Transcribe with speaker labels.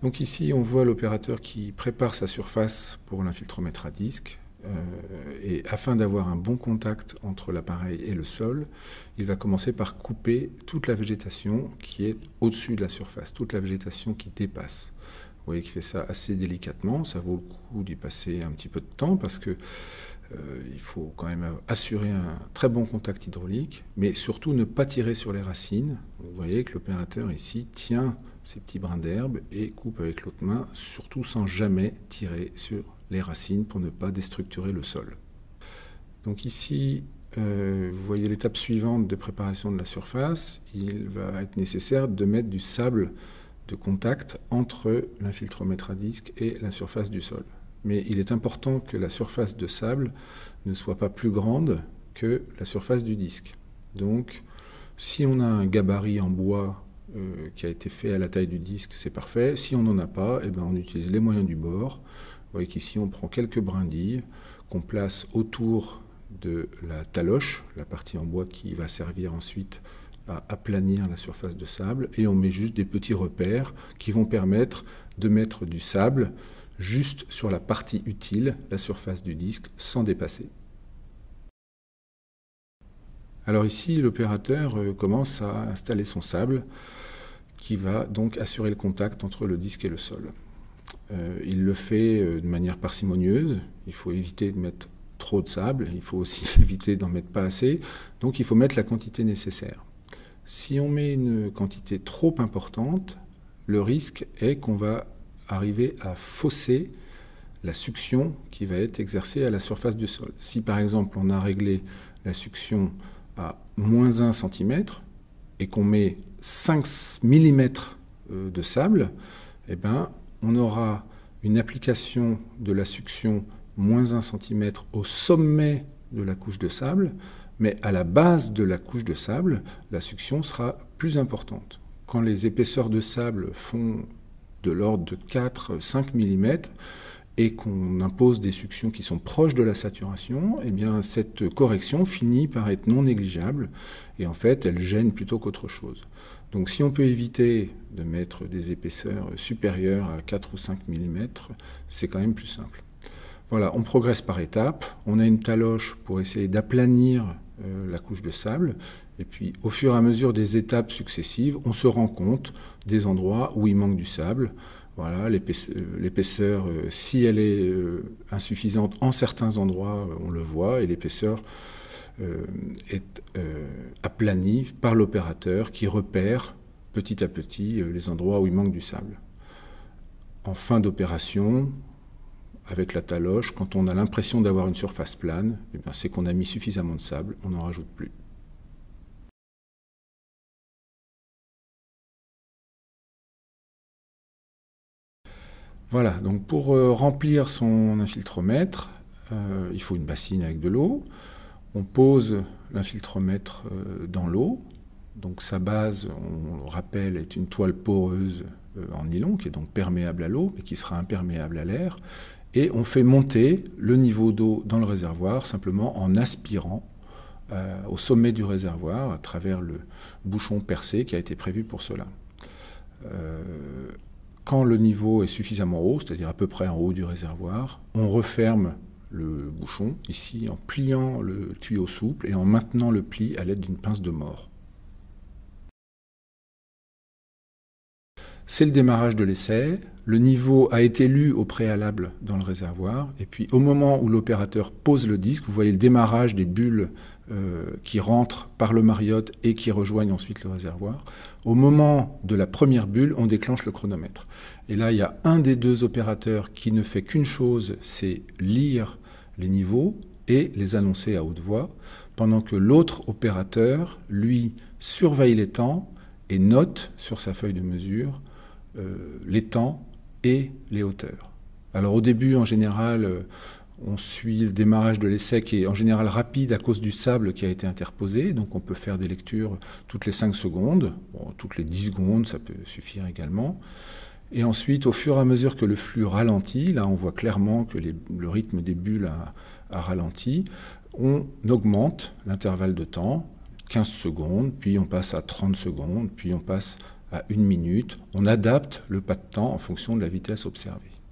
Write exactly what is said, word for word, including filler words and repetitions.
Speaker 1: Donc ici, on voit l'opérateur qui prépare sa surface pour l'infiltromètre à disque. Euh, et afin d'avoir un bon contact entre l'appareil et le sol, il va commencer par couper toute la végétation qui est au-dessus de la surface, toute la végétation qui dépasse. Vous voyez qu'il fait ça assez délicatement, ça vaut le coup d'y passer un petit peu de temps parce que euh, il faut quand même assurer un très bon contact hydraulique, mais surtout ne pas tirer sur les racines. Vous voyez que l'opérateur ici tient ces petits brins d'herbe et coupe avec l'autre main, surtout sans jamais tirer sur les racines pour ne pas déstructurer le sol. Donc ici, euh, vous voyez l'étape suivante de préparation de la surface. Il va être nécessaire de mettre du sable de contact entre l'infiltromètre à disque et la surface du sol. Mais il est important que la surface de sable ne soit pas plus grande que la surface du disque. Donc, si on a un gabarit en bois euh, qui a été fait à la taille du disque, c'est parfait. Si on n'en a pas, eh ben, on utilise les moyens du bord. Vous voyez qu'ici, on prend quelques brindilles qu'on place autour de la taloche, la partie en bois qui va servir ensuite à aplanir la surface de sable, et on met juste des petits repères qui vont permettre de mettre du sable juste sur la partie utile, la surface du disque, sans dépasser. Alors ici, l'opérateur commence à installer son sable qui va donc assurer le contact entre le disque et le sol. Euh, il le fait de manière parcimonieuse, il faut éviter de mettre trop de sable, il faut aussi éviter d'en mettre pas assez, donc il faut mettre la quantité nécessaire. Si on met une quantité trop importante, le risque est qu'on va arriver à fausser la succion qui va être exercée à la surface du sol. Si par exemple on a réglé la succion à moins un centimètre et qu'on met cinq millimètres de sable, eh ben, on aura une application de la succion moins un centimètre au sommet de la couche de sable, mais à la base de la couche de sable, la succion sera plus importante. Quand les épaisseurs de sable font de l'ordre de quatre à cinq millimètres et qu'on impose des suctions qui sont proches de la saturation, eh bien cette correction finit par être non négligeable et en fait elle gêne plutôt qu'autre chose. Donc si on peut éviter de mettre des épaisseurs supérieures à quatre ou cinq millimètres, c'est quand même plus simple. Voilà, on progresse par étapes, on a une taloche pour essayer d'aplanir euh, la couche de sable, et puis au fur et à mesure des étapes successives, on se rend compte des endroits où il manque du sable. Voilà, l'épaisseur, euh, si elle est euh, insuffisante en certains endroits, on le voit, et l'épaisseur euh, est euh, aplanie par l'opérateur qui repère petit à petit euh, les endroits où il manque du sable. En fin d'opération, avec la taloche, quand on a l'impression d'avoir une surface plane, eh bien, c'est qu'on a mis suffisamment de sable, on n'en rajoute plus. Voilà, donc pour euh, remplir son infiltromètre, euh, il faut une bassine avec de l'eau. On pose l'infiltromètre euh, dans l'eau. Donc sa base, on le rappelle, est une toile poreuse euh, en nylon, qui est donc perméable à l'eau, mais qui sera imperméable à l'air. Et on fait monter le niveau d'eau dans le réservoir simplement en aspirant euh, au sommet du réservoir à travers le bouchon percé qui a été prévu pour cela. Euh, quand le niveau est suffisamment haut, c'est-à-dire à peu près en haut du réservoir, on referme le bouchon, ici en pliant le tuyau souple et en maintenant le pli à l'aide d'une pince de mort. C'est le démarrage de l'essai, le niveau a été lu au préalable dans le réservoir, et puis au moment où l'opérateur pose le disque, vous voyez le démarrage des bulles euh, qui rentrent par le mariotte et qui rejoignent ensuite le réservoir. Au moment de la première bulle, on déclenche le chronomètre. Et là, il y a un des deux opérateurs qui ne fait qu'une chose, c'est lire les niveaux et les annoncer à haute voix, pendant que l'autre opérateur, lui, surveille les temps et note sur sa feuille de mesure Euh, les temps et les hauteurs. Alors au début, en général, euh, on suit le démarrage de l'essai qui est en général rapide à cause du sable qui a été interposé, donc on peut faire des lectures toutes les cinq secondes, bon, toutes les dix secondes, ça peut suffire également. Et ensuite, au fur et à mesure que le flux ralentit, là on voit clairement que les, le rythme des bulles a, a ralenti, on augmente l'intervalle de temps, quinze secondes, puis on passe à trente secondes, puis on passe à une minute. On adapte le pas de temps en fonction de la vitesse observée.